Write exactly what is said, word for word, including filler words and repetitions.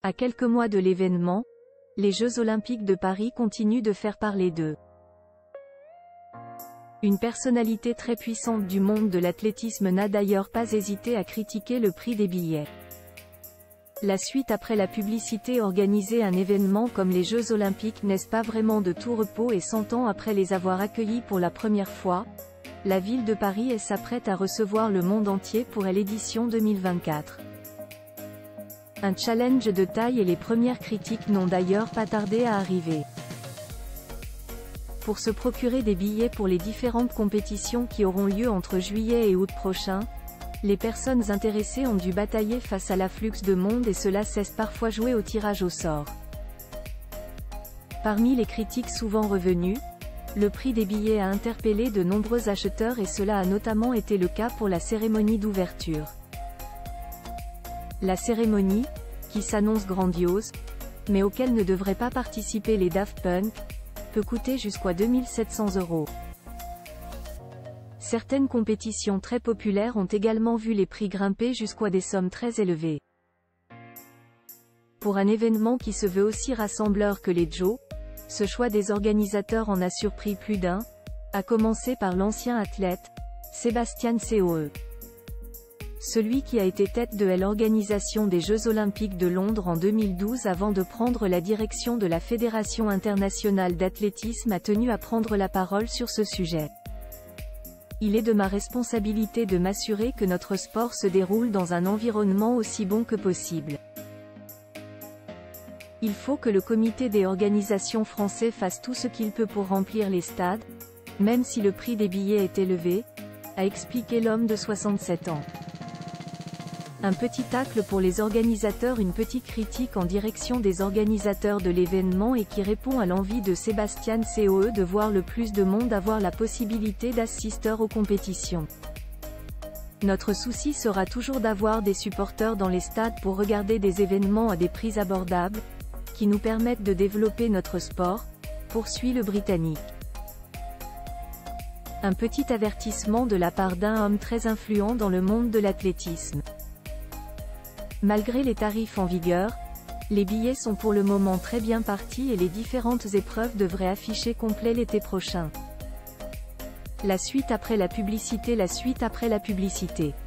À quelques mois de l'événement, les Jeux Olympiques de Paris continuent de faire parler d'eux. Une personnalité très puissante du monde de l'athlétisme n'a d'ailleurs pas hésité à critiquer le prix des billets. La suite après la publicité organisée un événement comme les Jeux Olympiques n'est pas vraiment de tout repos et cent ans après les avoir accueillis pour la première fois, la ville de Paris s'apprête à recevoir le monde entier pour l'édition deux mille vingt-quatre. Un challenge de taille et les premières critiques n'ont d'ailleurs pas tardé à arriver. Pour se procurer des billets pour les différentes compétitions qui auront lieu entre juillet et août prochain, les personnes intéressées ont dû batailler face à l'afflux de monde et cela cesse parfois jouer au tirage au sort. Parmi les critiques souvent revenues, le prix des billets a interpellé de nombreux acheteurs et cela a notamment été le cas pour la cérémonie d'ouverture. La cérémonie, qui s'annonce grandiose, mais auquel ne devraient pas participer les Daft Punk, peut coûter jusqu'à deux mille sept cents euros. Certaines compétitions très populaires ont également vu les prix grimper jusqu'à des sommes très élevées. Pour un événement qui se veut aussi rassembleur que les Jeux, ce choix des organisateurs en a surpris plus d'un, à commencer par l'ancien athlète, Sébastien Coe. Celui qui a été tête de l'organisation des Jeux Olympiques de Londres en deux mille douze avant de prendre la direction de la Fédération internationale d'athlétisme a tenu à prendre la parole sur ce sujet. Il est de ma responsabilité de m'assurer que notre sport se déroule dans un environnement aussi bon que possible. Il faut que le comité des organisations français fasse tout ce qu'il peut pour remplir les stades, même si le prix des billets est élevé, a expliqué l'homme de soixante-sept ans. Un petit tacle pour les organisateurs, une petite critique en direction des organisateurs de l'événement et qui répond à l'envie de Sébastien Coe de voir le plus de monde avoir la possibilité d'assister aux compétitions. Notre souci sera toujours d'avoir des supporters dans les stades pour regarder des événements à des prix abordables, qui nous permettent de développer notre sport, poursuit le Britannique. Un petit avertissement de la part d'un homme très influent dans le monde de l'athlétisme. Malgré les tarifs en vigueur, les billets sont pour le moment très bien partis et les différentes épreuves devraient afficher complet l'été prochain. La suite après la publicité, la suite après la publicité.